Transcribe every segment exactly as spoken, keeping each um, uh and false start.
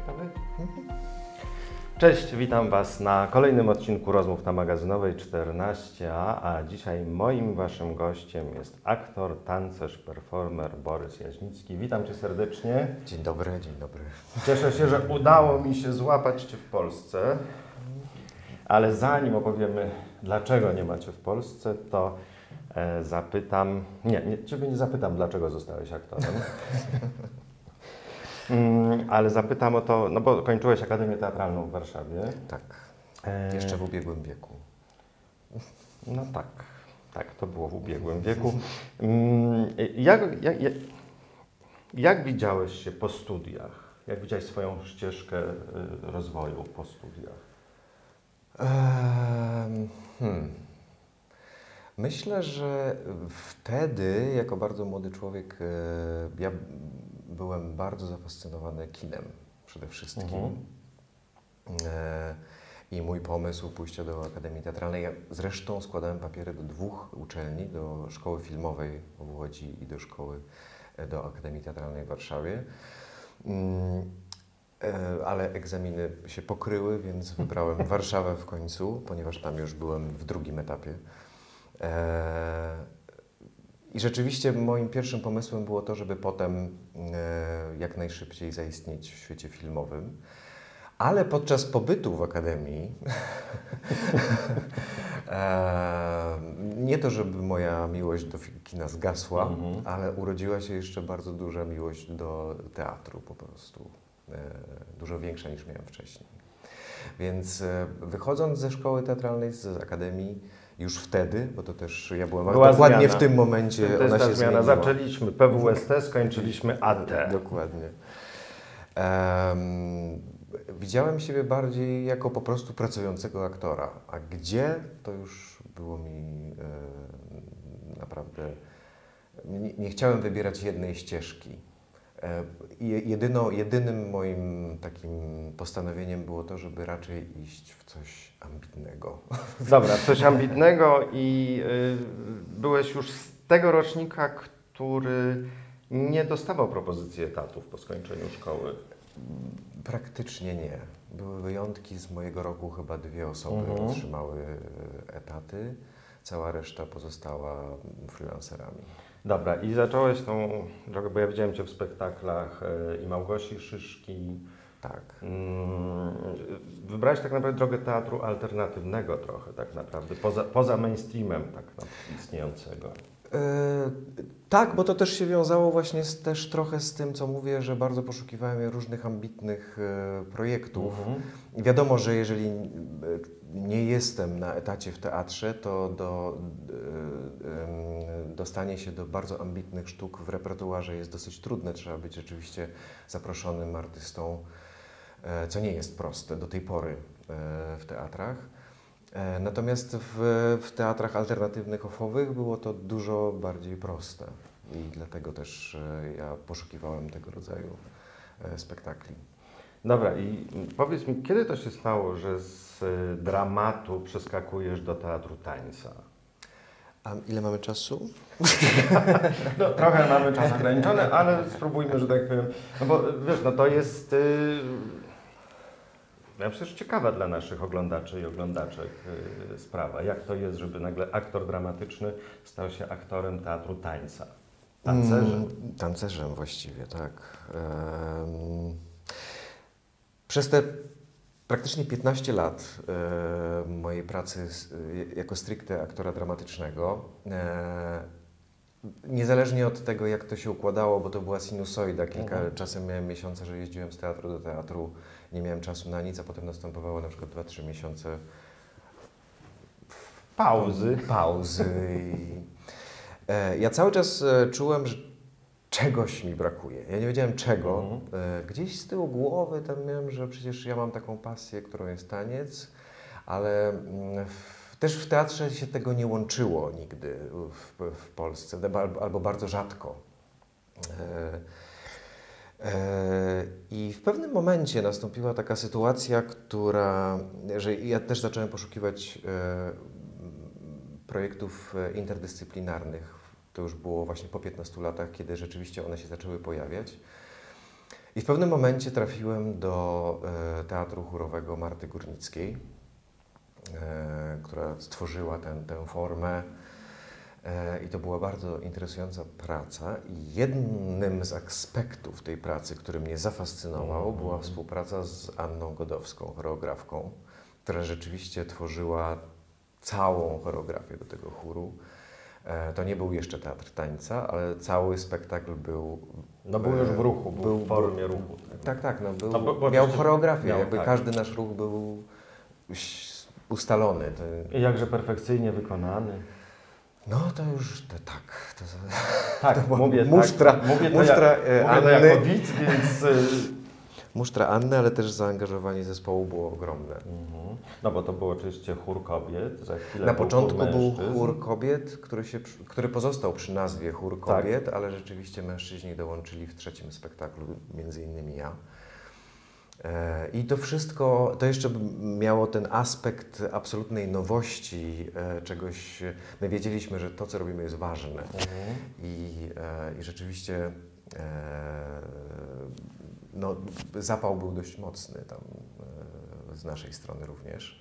Gotowy? Cześć, witam Was na kolejnym odcinku Rozmów na Magazynowej czternaście A, a dzisiaj moim Waszym gościem jest aktor, tancerz, performer Borys Jaźnicki. Witam Cię serdecznie. Dzień dobry, dzień dobry. Cieszę się, że udało mi się złapać Cię w Polsce, ale zanim opowiemy, dlaczego nie macie w Polsce, to e, zapytam, nie, nie, Ciebie nie zapytam, dlaczego zostałeś aktorem. Mm, ale zapytam o to, no bo kończyłeś Akademię Teatralną w Warszawie. Tak, E, jeszcze w ubiegłym wieku. No tak, tak, to było w ubiegłym wieku. Mm, Jak, jak, jak, jak widziałeś się po studiach? Jak widziałeś swoją ścieżkę y, rozwoju po studiach? Ehm, hmm. Myślę, że wtedy, jako bardzo młody człowiek, e, ja byłem bardzo zafascynowany kinem przede wszystkim. Mhm. E, I mój pomysł pójścia do Akademii Teatralnej, ja zresztą składałem papiery do dwóch uczelni, do Szkoły Filmowej w Łodzi i do Szkoły, do Akademii Teatralnej w Warszawie. Mm, e, ale egzaminy się pokryły, więc wybrałem Warszawę w końcu, ponieważ tam już byłem w drugim etapie. E, I rzeczywiście moim pierwszym pomysłem było to, żeby potem e, jak najszybciej zaistnieć w świecie filmowym. Ale podczas pobytu w Akademii, e, nie to, żeby moja miłość do kina zgasła, Mhm. ale urodziła się jeszcze bardzo duża miłość do teatru po prostu. E, dużo większa niż miałem wcześniej. Więc e, wychodząc ze szkoły teatralnej, z Akademii, już wtedy, bo to też ja byłem Była dokładnie zmiana. w tym momencie, To ona jest ta się zmiana. zmieniła. Zaczęliśmy P W S T, skończyliśmy A T. Dokładnie. Um, widziałem siebie bardziej jako po prostu pracującego aktora, a gdzie, to już było mi e, naprawdę... Nie, nie chciałem wybierać jednej ścieżki. E, jedyno, jedynym moim takim postanowieniem było to, żeby raczej iść w coś ambitnego. Dobra, coś ambitnego i y, byłeś już z tego rocznika, który nie dostawał propozycji etatów po skończeniu szkoły. Praktycznie nie. Były wyjątki, z mojego roku chyba dwie osoby Mhm. otrzymały etaty, cała reszta pozostała freelancerami. Dobra, i zacząłeś tą drogę, bo ja widziałem Cię w spektaklach y, i Małgosi Szyszki. Tak. Mm, wybrałeś tak naprawdę drogę teatru alternatywnego trochę, tak naprawdę, poza, poza mainstreamem tak no, istniejącego. E, tak, bo to też się wiązało właśnie z, też trochę z tym, co mówię, że bardzo poszukiwałem różnych ambitnych e, projektów. Mhm. I wiadomo, że jeżeli e, nie jestem na etacie w teatrze, to do, e, e, dostanie się do bardzo ambitnych sztuk w repertuarze jest dosyć trudne. Trzeba być rzeczywiście zaproszonym artystą, e, co nie jest proste do tej pory e, w teatrach. Natomiast w, w teatrach alternatywnych ofowych było to dużo bardziej proste i dlatego też ja poszukiwałem tego rodzaju spektakli. Dobra, i powiedz mi, kiedy to się stało, że z dramatu przeskakujesz do teatru tańca? A ile mamy czasu? No, trochę mamy czas ograniczony, ale spróbujmy, że tak powiem, no bo wiesz, no to jest... Yy... Ja myślę, że ciekawa dla naszych oglądaczy i oglądaczek yy, sprawa. Jak to jest, żeby nagle aktor dramatyczny stał się aktorem teatru tańca? Tancerzem? Mm, tancerzem właściwie, tak. Um, przez te praktycznie piętnaście lat e, mojej pracy z, e, jako stricte aktora dramatycznego, e, niezależnie od tego, jak to się układało, bo to była sinusoida, kilka Mhm. czasem miałem miesiące, że jeździłem z teatru do teatru, nie miałem czasu na nic, a potem następowało na przykład dwa trzy miesiące Pauzy. pauzy. I, e, ja cały czas e, czułem, że czegoś mi brakuje. Ja nie wiedziałem czego. Mhm. E, gdzieś z tyłu głowy tam miałem, że przecież ja mam taką pasję, którą jest taniec, ale mm, w, też w teatrze się tego nie łączyło nigdy w, w Polsce, albo, albo bardzo rzadko. E, I w pewnym momencie nastąpiła taka sytuacja, która, że ja też zacząłem poszukiwać projektów interdyscyplinarnych. To już było właśnie po piętnastu latach, kiedy rzeczywiście one się zaczęły pojawiać. I w pewnym momencie trafiłem do e, Teatru Chórowego Marty Górnickiej, e, która stworzyła ten, tę formę. I to była bardzo interesująca praca i jednym z aspektów tej pracy, który mnie zafascynował, była współpraca z Anną Godowską, choreografką, która rzeczywiście tworzyła całą choreografię do tego chóru. To nie był jeszcze teatr tańca, ale cały spektakl był... No był już w ruchu, był, był w formie ruchu. Tak, tak, no, był, no, bo, bo miał choreografię, miał, jakby tak. każdy nasz ruch był ustalony. To... I jakże perfekcyjnie wykonany. No to już to, tak. To, tak, to mówię musztra, tak. Mówię to, musztra, ja, e, mówię to jako widz, więc... Musztra Anny, ale też zaangażowanie zespołu było ogromne. Mhm. No bo to był oczywiście chór kobiet, za chwilę Na był początku chór był mężczyzn. chór kobiet, który, się, który pozostał przy nazwie chór Tak. kobiet, ale rzeczywiście mężczyźni dołączyli w trzecim spektaklu, między innymi ja. I to wszystko, to jeszcze miało ten aspekt absolutnej nowości, czegoś, my wiedzieliśmy, że to, co robimy, jest ważne. Mhm. I, i rzeczywiście no, zapał był dość mocny tam z naszej strony również.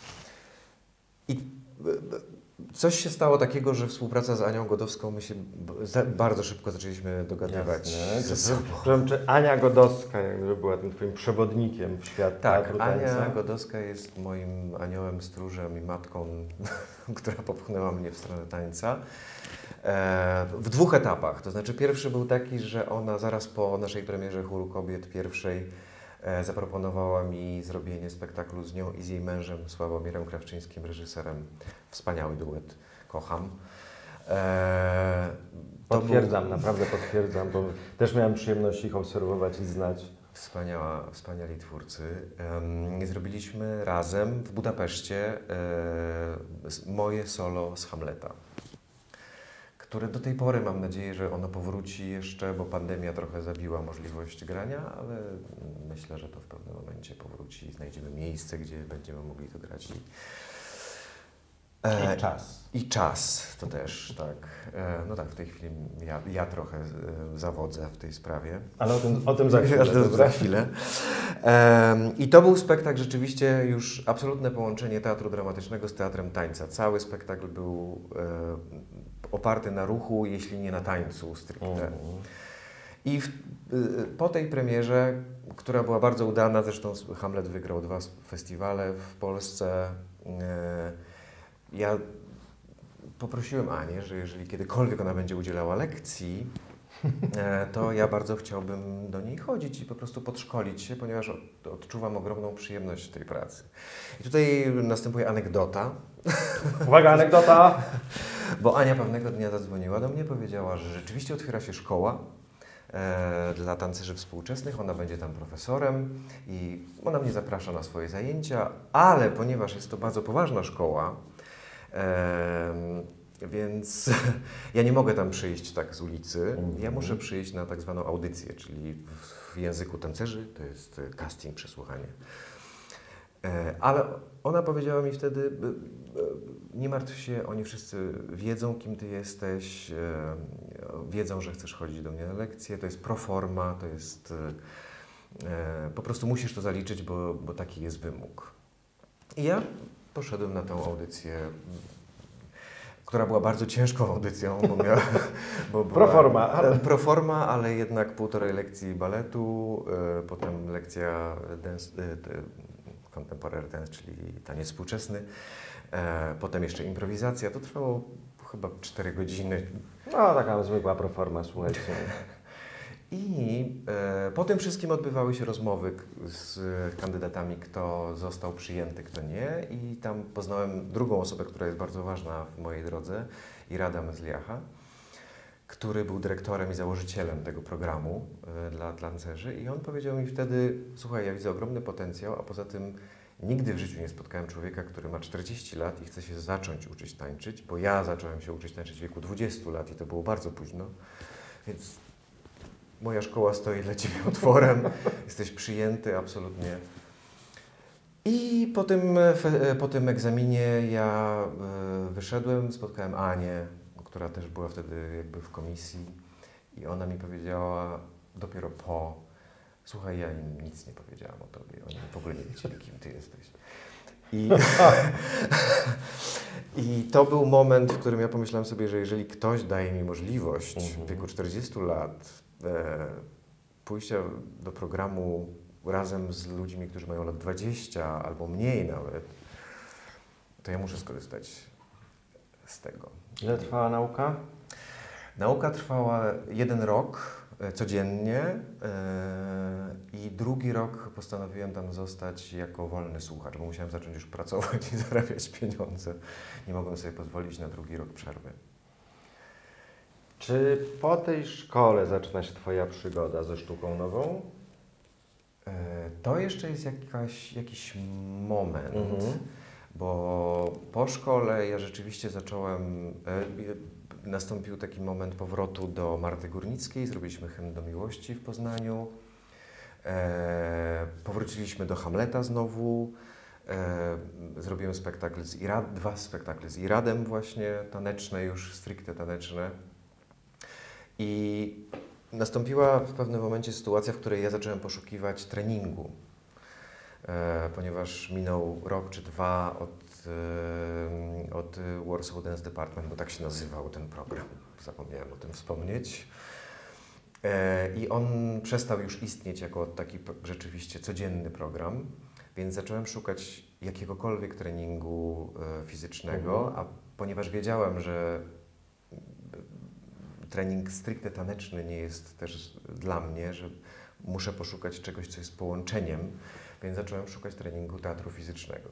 I coś się stało takiego, że współpraca z Anią Godowską, my się bardzo szybko zaczęliśmy dogadywać ze sobą. Czy, czy Ania Godowska jakby była tym twoim przewodnikiem w świat tak, teatru tańca? Ania Godowska jest moim aniołem, stróżem i matką, która popchnęła mnie w stronę tańca. E, w dwóch etapach. To znaczy pierwszy był taki, że ona zaraz po naszej premierze Chóru Kobiet pierwszej e, zaproponowała mi zrobienie spektaklu z nią i z jej mężem Sławomirem Krawczyńskim, reżyserem. Wspaniały duet, kocham. E, potwierdzam, był... naprawdę potwierdzam, bo też miałem przyjemność ich obserwować i znać. Wspaniała, wspaniali twórcy. Um, zrobiliśmy razem w Budapeszcie e, moje solo z Hamleta, które do tej pory mam nadzieję, że ono powróci jeszcze, bo pandemia trochę zabiła możliwość grania, ale myślę, że to w pewnym momencie powróci i znajdziemy miejsce, gdzie będziemy mogli to grać. I, e, I czas. I czas, to też, tak. E, no tak, w tej chwili ja, ja trochę e, zawodzę w tej sprawie. Ale o tym, o tym za chwilę. za chwilę. E, I to był spektakl rzeczywiście już absolutne połączenie teatru dramatycznego z teatrem tańca. Cały spektakl był e, oparty na ruchu, jeśli nie na tańcu stricte. Mm. I w, y, po tej premierze, która była bardzo udana, zresztą Hamlet wygrał dwa festiwale w Polsce, y, ja poprosiłem Anię, że jeżeli kiedykolwiek ona będzie udzielała lekcji, y, to ja bardzo chciałbym do niej chodzić i po prostu podszkolić się, ponieważ od, odczuwam ogromną przyjemność w tej pracy. I tutaj następuje anegdota. Uwaga, anegdota! Bo Ania pewnego dnia zadzwoniła do mnie, powiedziała, że rzeczywiście otwiera się szkoła e, dla tancerzy współczesnych, ona będzie tam profesorem i ona mnie zaprasza na swoje zajęcia, ale ponieważ jest to bardzo poważna szkoła, e, więc ja nie mogę tam przyjść tak z ulicy, ja muszę przyjść na tak zwaną audycję, czyli w języku tancerzy, to jest casting, przesłuchanie. Ale ona powiedziała mi wtedy, nie martw się, oni wszyscy wiedzą, kim ty jesteś, wiedzą, że chcesz chodzić do mnie na lekcje, to jest proforma, to jest, po prostu musisz to zaliczyć, bo, bo taki jest wymóg. I ja poszedłem na tą audycję, która była bardzo ciężką audycją, bo miała... Bo proforma. Ale... Proforma, ale jednak półtorej lekcji baletu, potem lekcja dance, contemporary dance, czyli taniec współczesny, e, potem jeszcze improwizacja. To trwało chyba cztery godziny. No, taka zwykła proforma, słuchajcie. I e, po tym wszystkim odbywały się rozmowy z kandydatami, kto został przyjęty, kto nie. I tam poznałem drugą osobę, która jest bardzo ważna w mojej drodze, Irada Mezliacha, który był dyrektorem i założycielem tego programu y, dla tancerzy i on powiedział mi wtedy, słuchaj, ja widzę ogromny potencjał, a poza tym nigdy w życiu nie spotkałem człowieka, który ma czterdzieści lat i chce się zacząć uczyć tańczyć, bo ja zacząłem się uczyć tańczyć w wieku dwudziestu lat i to było bardzo późno, więc moja szkoła stoi dla Ciebie otworem, jesteś przyjęty absolutnie. I po tym, po tym egzaminie ja y, wyszedłem, spotkałem Anię, która też była wtedy jakby w komisji i ona mi powiedziała dopiero po, Słuchaj, ja im nic nie powiedziałam o tobie, oni w ogóle nie wiedzieli, kim ty jesteś. I, I to był moment, w którym ja pomyślałem sobie, że jeżeli ktoś daje mi możliwość Mhm. w wieku czterdziestu lat e, pójścia do programu razem z ludźmi, którzy mają lat dwadzieścia albo mniej nawet, to ja muszę skorzystać z tego. Ile trwała nauka? Nauka trwała jeden rok e, codziennie e, i drugi rok postanowiłem tam zostać jako wolny słuchacz, bo musiałem zacząć już pracować i zarabiać pieniądze. Nie mogłem sobie pozwolić na drugi rok przerwy. Czy po tej szkole zaczyna się Twoja przygoda ze sztuką nową? E, to jeszcze jest jakaś, jakiś moment. Mhm. Bo po szkole ja rzeczywiście zacząłem, e, nastąpił taki moment powrotu do Marty Górnickiej, zrobiliśmy Hymn do Miłości w Poznaniu, e, powróciliśmy do Hamleta znowu, e, zrobiłem spektakl z Irad, dwa spektakle z Iradem właśnie, taneczne już, stricte taneczne. I nastąpiła w pewnym momencie sytuacja, w której ja zacząłem poszukiwać treningu. E, ponieważ minął rok czy dwa od, e, od Warsaw Dance Department, bo tak się nazywał ten program, zapomniałem o tym wspomnieć. E, I on przestał już istnieć jako taki rzeczywiście codzienny program, więc zacząłem szukać jakiegokolwiek treningu e, fizycznego, Mhm. a ponieważ wiedziałem, że trening stricte taneczny nie jest też dla mnie, że muszę poszukać czegoś, co jest połączeniem, więc zacząłem szukać treningu teatru fizycznego.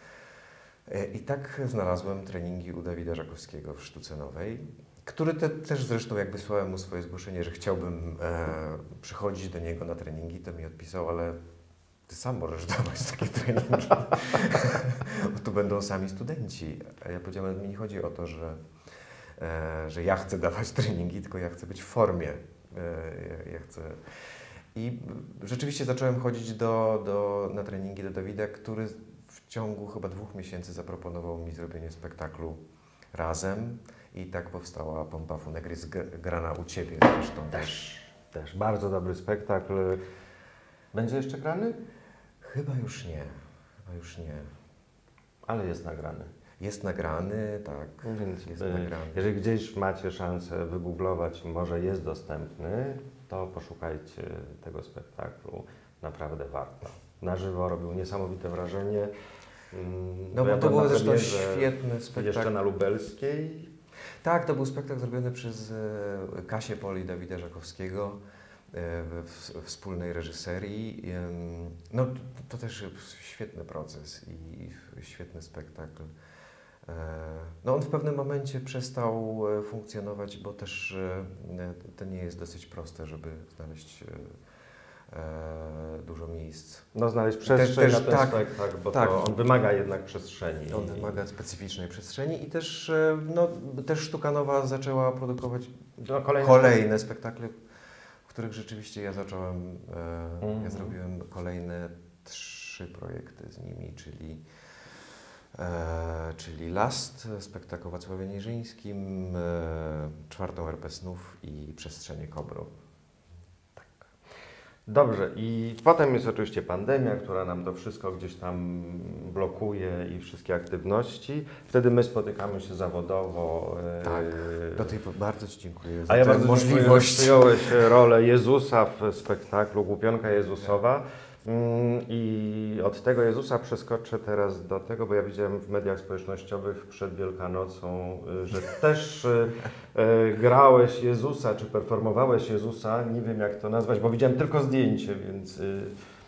I tak znalazłem treningi u Dawida Żakowskiego w Sztuce Nowej, który te, też zresztą jak wysłałem mu swoje zgłoszenie, że chciałbym e, przychodzić do niego na treningi, to mi odpisał, ale ty sam możesz dawać takie treningi, bo tu będą sami studenci. A ja powiedziałem, ale mi nie chodzi o to, że, e, że ja chcę dawać treningi, tylko ja chcę być w formie. E, ja, ja chcę... I rzeczywiście zacząłem chodzić do, do, na treningi do Dawida, który w ciągu chyba dwóch miesięcy zaproponował mi zrobienie spektaklu razem i tak powstała Pompa Funegris grana u Ciebie zresztą też. Też bardzo dobry spektakl. Będzie jeszcze grany? Chyba już nie, chyba już nie. Ale jest nagrany. Jest nagrany, tak, Więc jest y, nagrany. jeżeli gdzieś macie szansę wygooglować, może jest dostępny, to poszukajcie tego spektaklu. Naprawdę warto. Na żywo robił niesamowite wrażenie. Mm, No bo ja to byłem był na zresztą premierze świetny spektakl. Jeszcze na Lubelskiej. Tak, to był spektakl zrobiony przez e, Kasię Pol i Dawida Żakowskiego e, w, w wspólnej reżyserii. E, no to, to też świetny proces i świetny spektakl. E, no on w pewnym momencie przestał e, funkcjonować, bo też e, to nie jest dosyć proste, żeby znaleźć e, e, dużo miejsc. No znaleźć przestrzeń też, na ten tak, spektakl, bo tak. to on wymaga jednak przestrzeni. On wymaga specyficznej przestrzeni i też, e, no, też Sztuka Nowa zaczęła produkować No, kolejne, kolejne spektakle, w których rzeczywiście ja zacząłem, e, Mhm. ja zrobiłem kolejne trzy projekty z nimi, czyli, e, czyli Last, spektakl o Wacławie Niżyńskim, e, Czwartą R P Snów i Przestrzenie Kobro. Dobrze, i potem jest oczywiście pandemia, która nam to wszystko gdzieś tam blokuje i wszystkie aktywności. Wtedy my spotykamy się zawodowo. Tak, e, do tej po- bardzo Ci dziękuję za A ja tę bardzo możliwość. możliwość. Przyjąłeś rolę Jezusa w spektaklu Głupionka Jezusowa. Mm, I od tego Jezusa przeskoczę teraz do tego, bo ja widziałem w mediach społecznościowych przed Wielkanocą, y, że też y, y, grałeś Jezusa, czy performowałeś Jezusa, nie wiem jak to nazwać, bo widziałem tylko zdjęcie, więc... Y,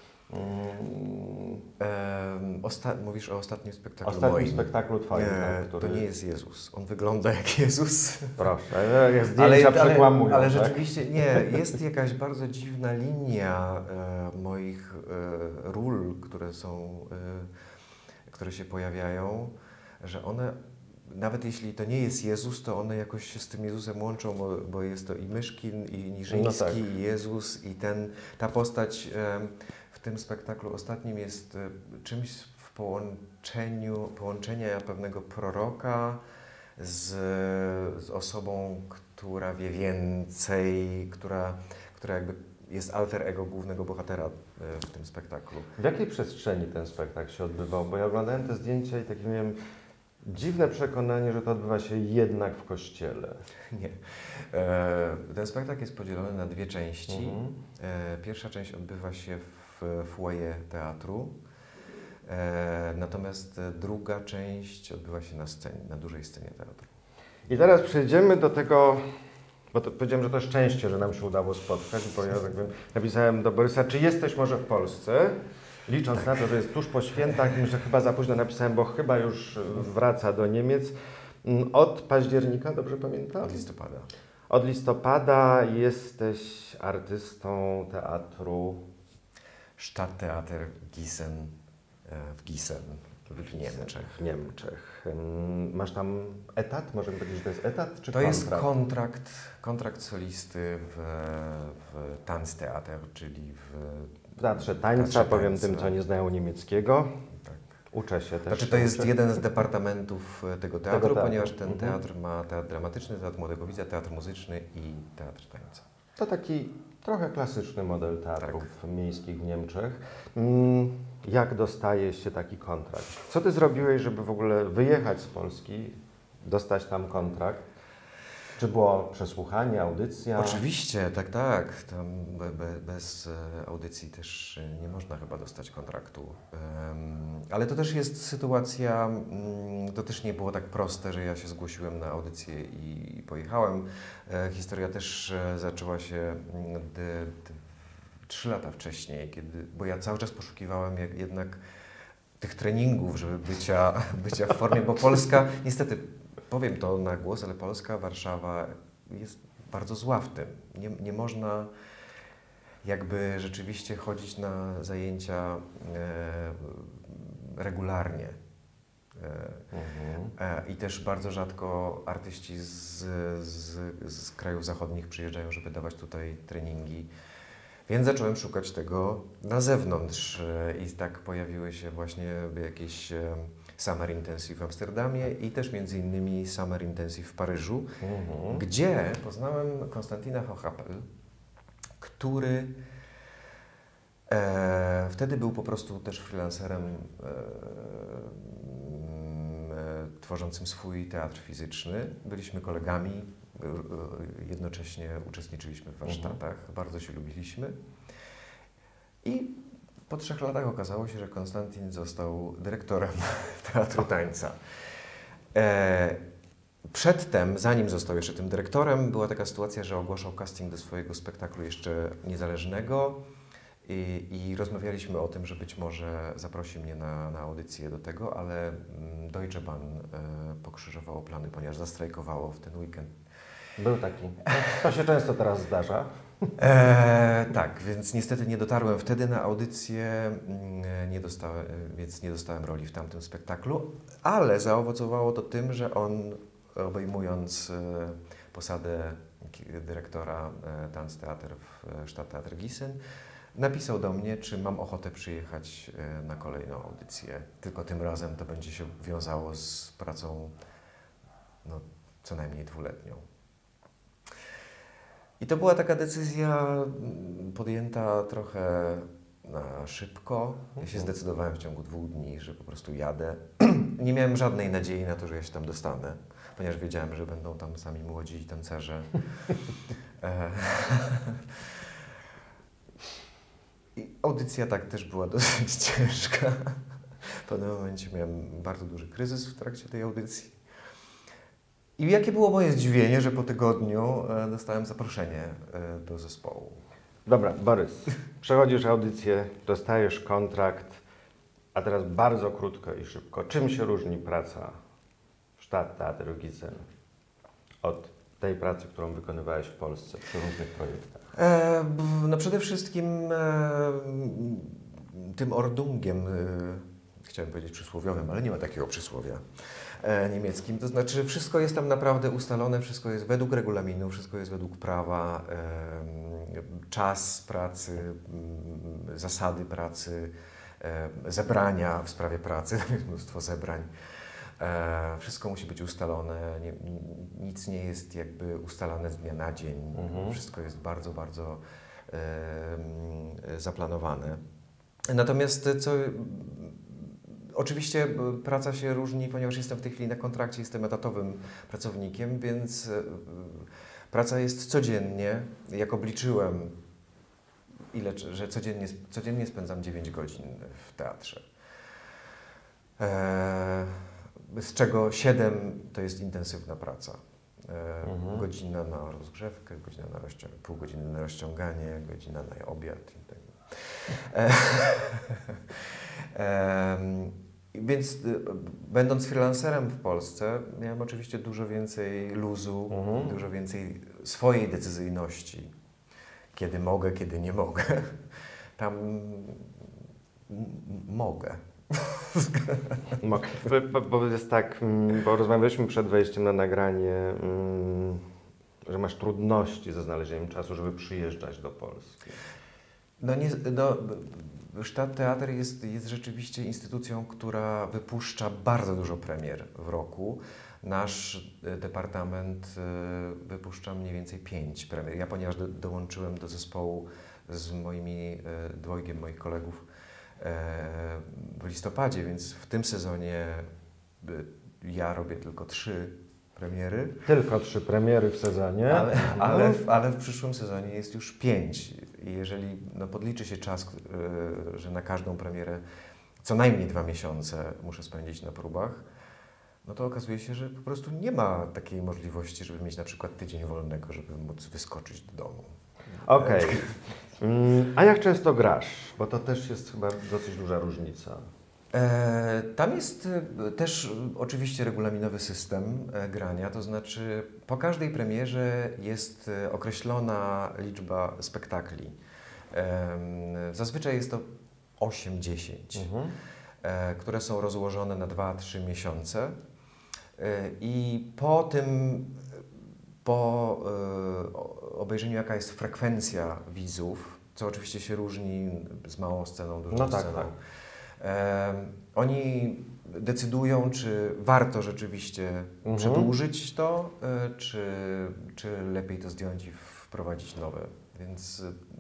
mm, Em, osta- mówisz o ostatnim spektaklu ostatnim moim. spektaklu twoim, Nie, tak, który... to nie jest Jezus. On wygląda jak Jezus. Proszę, jak zdjęcia przekłamują, ale tak? rzeczywiście nie, jest jakaś bardzo dziwna linia e, moich e, ról, które są, e, które się pojawiają, że one, nawet jeśli to nie jest Jezus, to one jakoś się z tym Jezusem łączą, bo, bo jest to i Myszkin, i Niżyński, No tak. i Jezus, i ten, ta postać e, w tym spektaklu ostatnim jest e, czymś w połączeniu, połączenia pewnego proroka z, z osobą, która wie więcej, która, która jakby jest alter ego głównego bohatera w tym spektaklu. W jakiej przestrzeni ten spektakl się odbywał? Bo ja oglądałem te zdjęcia i takie miałem dziwne przekonanie, że to odbywa się jednak w kościele. Nie. E, ten spektakl jest podzielony na dwie części. Mhm. E, pierwsza część odbywa się w foyer teatru, e, natomiast druga część odbywa się na scenie, na dużej scenie teatru. I teraz przejdziemy do tego, bo to powiedziałem, że to szczęście, że nam się udało spotkać, bo ja tak powiem, napisałem do Borysa, czy jesteś może w Polsce? Licząc tak. na to, że jest tuż po świętach, i że chyba za późno napisałem, bo chyba już wraca do Niemiec. Od października, dobrze pamiętam? Od listopada. Od listopada jesteś artystą teatru Stadttheater Gießen w Gießen w Niemczech. W Niemczech. Masz tam etat? Możemy powiedzieć, że to jest etat czy To kontrakt? jest kontrakt, kontrakt solisty w, w Tanztheater, czyli w W Teatrze Tańca, Teatrze powiem Tańca. tym, co nie znają niemieckiego. Tak. Uczę się też. Znaczy to jest uczę. jeden z departamentów tego teatru, teatru. ponieważ ten Mhm. teatr ma teatr dramatyczny, teatr młodego widza, teatr muzyczny i teatr tańca. To taki trochę klasyczny model teatrów Tak. miejskich w Niemczech. Mm, Jak dostaje się taki kontrakt? Co ty zrobiłeś, żeby w ogóle wyjechać z Polski, dostać tam kontrakt? Czy było przesłuchanie, audycja? Oczywiście, tak, tak. Tam be, be, bez e, audycji też e, nie można chyba dostać kontraktu. Em, ale to też jest sytuacja, mm, to też nie było tak proste, że ja się zgłosiłem na audycję i, i pojechałem. E, historia też e, zaczęła się mm, d, d, trzy lata wcześniej, kiedy, bo ja cały czas poszukiwałem jak, jednak tych treningów, żeby bycia, bycia w formie, bo Polska niestety, powiem to na głos, ale Polska, Warszawa jest bardzo zła w tym. Nie, nie można jakby rzeczywiście chodzić na zajęcia e, regularnie. E, Mhm. e, I też bardzo rzadko artyści z, z, z krajów zachodnich przyjeżdżają, żeby dawać tutaj treningi. Więc zacząłem szukać tego na zewnątrz e, i tak pojawiły się właśnie jakieś e, Summer Intensive w Amsterdamie i też między innymi Summer Intensive w Paryżu, Mhm. gdzie poznałem Konstantina Hochapel, który e, wtedy był po prostu też freelancerem e, e, tworzącym swój teatr fizyczny. Byliśmy kolegami, e, jednocześnie uczestniczyliśmy w warsztatach, bardzo się lubiliśmy. I po trzech latach okazało się, że Konstantin został dyrektorem Teatru Tańca. E, przedtem, zanim został jeszcze tym dyrektorem, była taka sytuacja, że ogłaszał casting do swojego spektaklu jeszcze niezależnego i, i rozmawialiśmy o tym, że być może zaprosi mnie na, na audycję do tego, ale mm, Deutsche Bahn e, pokrzyżowało plany, ponieważ zastrajkowało w ten weekend. Był taki. To się często teraz zdarza. E, tak, więc niestety nie dotarłem wtedy na audycję, mm, nie dostałem, więc nie dostałem roli w tamtym spektaklu, ale zaowocowało to tym, że on, obejmując e, posadę dyrektora e, Tanztheater w e, Stadttheater Gießen, napisał do mnie, czy mam ochotę przyjechać e, na kolejną audycję. Tylko tym razem to będzie się wiązało z pracą no, co najmniej dwuletnią. I to była taka decyzja podjęta trochę na szybko. Ja się zdecydowałem w ciągu dwóch dni, że po prostu jadę. Nie miałem żadnej nadziei na to, że ja się tam dostanę, ponieważ wiedziałem, że będą tam sami młodzi tancerze. E, I audycja tak też była dosyć ciężka. W pewnym momencie miałem bardzo duży kryzys w trakcie tej audycji. I jakie było moje zdziwienie, że po tygodniu e, dostałem zaproszenie e, do zespołu. Dobra, Borys, przechodzisz audycję, dostajesz kontrakt, a teraz bardzo krótko i szybko. Czym się różni praca w Stadttheater Gießen od tej pracy, którą wykonywałeś w Polsce przy różnych projektach? E, no przede wszystkim e, tym ordungiem, e, chciałem powiedzieć przysłowiowym, ale nie ma takiego przysłowia e, niemieckim, to znaczy, że wszystko jest tam naprawdę ustalone, wszystko jest według regulaminu, wszystko jest według prawa, e, czas pracy, m, zasady pracy, e, zebrania w sprawie pracy, tam jest mnóstwo zebrań. E, wszystko musi być ustalone, nie, nic nie jest jakby ustalane z dnia na dzień. Mhm. Wszystko jest bardzo, bardzo e, zaplanowane. Natomiast co, oczywiście praca się różni, ponieważ jestem w tej chwili na kontrakcie, jestem etatowym pracownikiem, więc praca jest codziennie. Jak obliczyłem, ile, że codziennie, codziennie spędzam dziewięć godzin w teatrze. E, z czego siedem to jest intensywna praca. E, mhm. Godzina na rozgrzewkę, godzina na rozciąganie, pół godziny na rozciąganie, godzina na obiad i tak dalej. E, więc będąc freelancerem w Polsce, miałem oczywiście dużo więcej luzu, mhm. dużo więcej swojej decyzyjności. Kiedy mogę, kiedy nie mogę. Tam mogę. Bo, bo jest tak, bo rozmawialiśmy przed wejściem na nagranie, że masz trudności ze znalezieniem czasu, żeby przyjeżdżać do Polski. No, nie, no Sztat Teatr jest, jest rzeczywiście instytucją, która wypuszcza bardzo dużo premier w roku. Nasz departament wypuszcza mniej więcej pięć premier. Ja, ponieważ do, dołączyłem do zespołu z moimi dwojgiem moich kolegów w listopadzie, więc w tym sezonie ja robię tylko trzy premiery. Tylko trzy premiery w sezonie? Ale, ale, w, ale w przyszłym sezonie jest już pięć. I jeżeli no, podliczy się czas, że na każdą premierę co najmniej dwa miesiące muszę spędzić na próbach, no to okazuje się, że po prostu nie ma takiej możliwości, żeby mieć na przykład tydzień wolnego, żeby móc wyskoczyć do domu. Okej. Okay. A jak często grasz? Bo to też jest chyba dosyć duża różnica. E, tam jest też oczywiście regulaminowy system grania, to znaczy po każdej premierze jest określona liczba spektakli. E, zazwyczaj jest to osiem dziesięć, mhm. e, które są rozłożone na dwa trzy miesiące. E, I po tym, po e, obejrzeniu jaka jest frekwencja widzów, co oczywiście się różni z małą sceną, dużą no tak, sceną. Tak. E, oni decydują, czy warto rzeczywiście mhm. przedłużyć to, e, czy, czy lepiej to zdjąć i wprowadzić nowe. Więc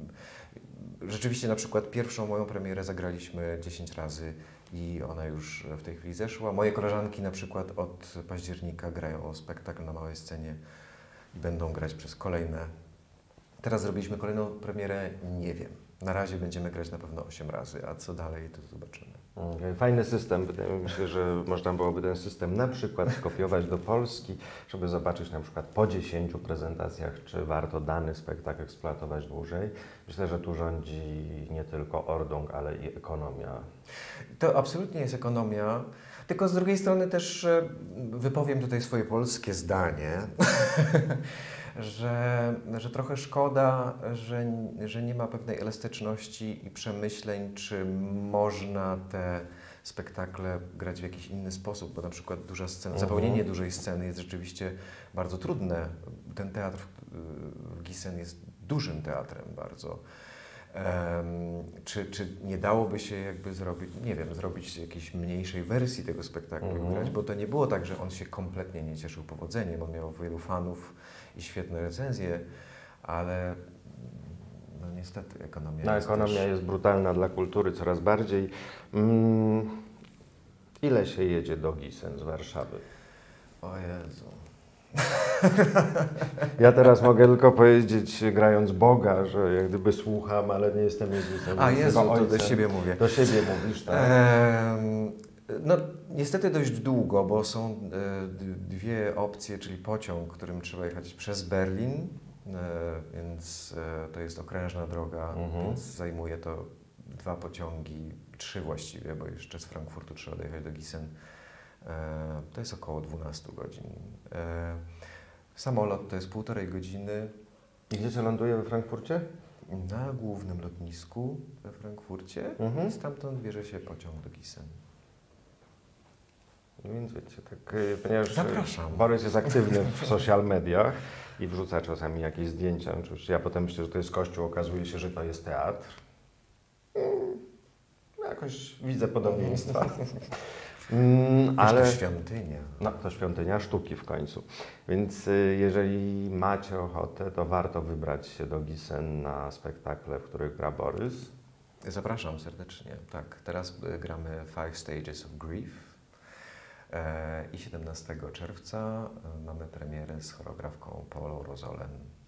e, rzeczywiście na przykład pierwszą moją premierę zagraliśmy dziesięć razy i ona już w tej chwili zeszła. Moje koleżanki na przykład od października grają spektakl na małej scenie i będą grać przez kolejne. Teraz zrobiliśmy kolejną premierę, nie wiem. Na razie będziemy grać na pewno osiem razy, a co dalej, to zobaczymy. Okay. Fajny system. Myślę, że można byłoby ten system na przykład skopiować do Polski, żeby zobaczyć na przykład po dziesięciu prezentacjach, czy warto dany spektakl eksploatować dłużej. Myślę, że tu rządzi nie tylko ordung, ale i ekonomia. To absolutnie jest ekonomia, tylko z drugiej strony też wypowiem tutaj swoje polskie zdanie. Że, że trochę szkoda, że, że nie ma pewnej elastyczności i przemyśleń, czy można te spektakle grać w jakiś inny sposób, bo na przykład duża scena, zapełnienie dużej sceny jest rzeczywiście bardzo trudne. Ten teatr w Gießen jest dużym teatrem bardzo. Um, czy, czy nie dałoby się jakby zrobić, nie wiem, zrobić jakiejś mniejszej wersji tego spektaklu mhm. grać, bo to nie było tak, że on się kompletnie nie cieszył powodzeniem, on miał wielu fanów i świetne recenzje, ale no niestety ekonomia no, jest ekonomia też... jest brutalna dla kultury coraz bardziej. Mm, ile się jedzie do Gießen z Warszawy? O Jezu. Ja teraz mogę tylko powiedzieć, grając Boga, że jak gdyby słucham, ale nie jestem Jezusem. A Jezu, to do siebie mówię. Do siebie mówisz, tak? Ehm, no niestety dość długo, bo są e, dwie opcje, czyli pociąg, którym trzeba jechać przez Berlin, e, więc e, to jest okrężna droga, mhm. więc zajmuje to dwa pociągi, trzy właściwie, bo jeszcze z Frankfurtu trzeba dojechać do Gießen. E, to jest około dwanaście godzin. E, samolot to jest półtorej godziny. I gdzie się ląduje we Frankfurcie? Na głównym lotnisku we Frankfurcie mhm. i stamtąd bierze się pociąg do Gießen. Więc wiecie, tak, ponieważ Zapraszam. Borys jest aktywny w social mediach i wrzuca czasami jakieś zdjęcia. Oczywiście ja potem myślę, że to jest kościół, okazuje się, że to jest teatr. Jakoś widzę podobieństwa. Mm, Ale ale to świątynia. no, to świątynia sztuki w końcu. Więc y, jeżeli macie ochotę, to warto wybrać się do Gießen na spektakle, w których gra Borys. Zapraszam serdecznie. Tak, teraz y, gramy Five Stages of Grief e, i siedemnastego czerwca y, mamy premierę z choreografką Paulą Rozolen.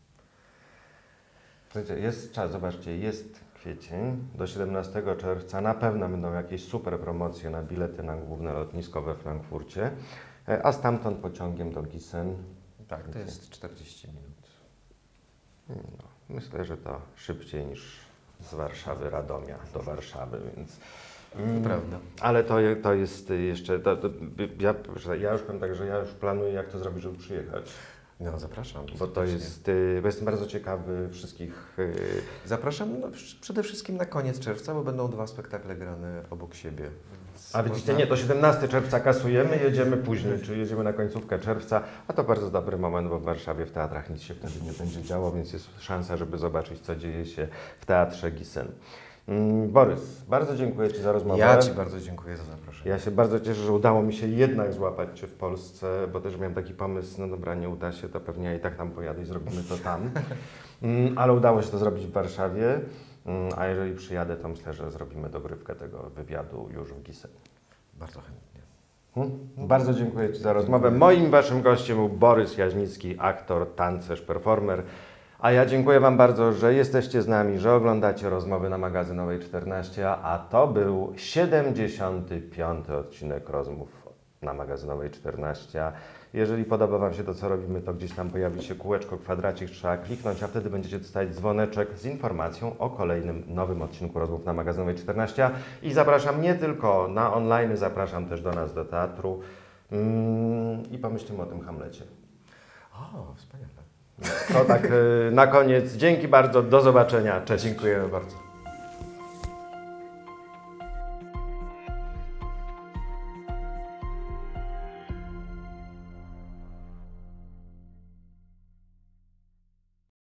Słuchajcie, jest czas, zobaczcie, jest kwiecień, do siedemnastego czerwca na pewno będą jakieś super promocje na bilety na główne lotnisko we Frankfurcie, e, a stamtąd pociągiem do Gießen. Tak, to jest czterdzieści minut. No, myślę, że to szybciej niż z Warszawy, Radomia do Warszawy, więc... To prawda. Ale to, je- to jest jeszcze... To, to, ja, ja już powiem tak, że ja już planuję, jak to zrobić, żeby przyjechać. No, zapraszam. Bo to serdecznie. jest... y, Bo jestem bardzo ciekawy wszystkich... y, Zapraszam no, przy- przede wszystkim na koniec czerwca, bo będą dwa spektakle grane obok siebie. Więc A widzicie, można- nie, to siedemnastego czerwca kasujemy, jedziemy później, czyli jedziemy na końcówkę czerwca, a to bardzo dobry moment, bo w Warszawie w teatrach nic się wtedy nie będzie działo, więc jest szansa, żeby zobaczyć, co dzieje się w Teatrze Gießen. Mm, Borys, bardzo dziękuję Ci za rozmowę. Ja Ci bardzo dziękuję za zaproszenie. Ja się bardzo cieszę, że udało mi się jednak złapać Cię w Polsce, bo też miałem taki pomysł, no dobra, nie uda się, to pewnie ja i tak tam pojadę i zrobimy to tam. Mm, Ale udało się to zrobić w Warszawie, Mm, a jeżeli przyjadę, to myślę, że zrobimy dogrywkę tego wywiadu już w Gießen. Bardzo chętnie. Hmm? Bardzo dziękuję Ci za rozmowę. Moim Waszym gościem był Borys Jaźnicki, aktor, tancerz, performer. A ja dziękuję Wam bardzo, że jesteście z nami, że oglądacie rozmowy na magazynowej czternaście, a to był siedemdziesiąty piąty odcinek rozmów na magazynowej czternaście. Jeżeli podoba Wam się to, co robimy, to gdzieś tam pojawi się kółeczko, kwadracik, trzeba kliknąć, a wtedy będziecie dostać dzwoneczek z informacją o kolejnym nowym odcinku rozmów na magazynowej czternaście. I zapraszam nie tylko na online, zapraszam też do nas do teatru mm, i pomyślimy o tym Hamlecie. O, wspaniale. To tak y, na koniec. Dzięki bardzo, do zobaczenia. Cześć. Dziękujemy bardzo.